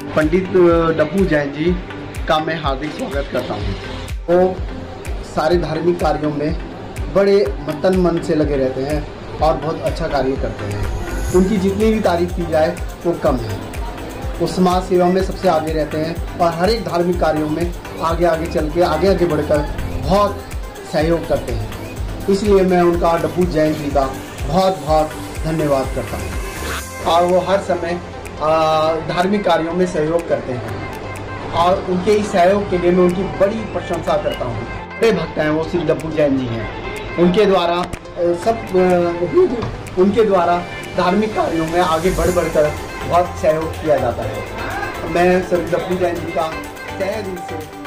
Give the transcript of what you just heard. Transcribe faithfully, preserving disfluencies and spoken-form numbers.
पंडित डब्बू जैन जी का मैं हार्दिक स्वागत करता हूँ। वो सारे धार्मिक कार्यों में बड़े तन मन से लगे रहते हैं और बहुत अच्छा कार्य करते हैं। उनकी जितनी भी तारीफ की जाए वो कम है। वो समाज सेवा में सबसे आगे रहते हैं और हर एक धार्मिक कार्यों में आगे आगे चल के आगे आगे बढ़कर बहुत सहयोग करते हैं। इसलिए मैं उनका डब्बू जैन जी का बहुत बहुत धन्यवाद करता हूँ। और वो हर समय धार्मिक कार्यों में सहयोग करते हैं और उनके इस सहयोग के लिए मैं उनकी बड़ी प्रशंसा करता हूँ। बड़े भक्त हैं वो श्री डब्बू जैन जी हैं। उनके द्वारा सब उनके द्वारा धार्मिक कार्यों में आगे बढ़ बढ़कर बहुत सहयोग किया जाता है। मैं श्री डब्बू जैन जी का तहे दिल से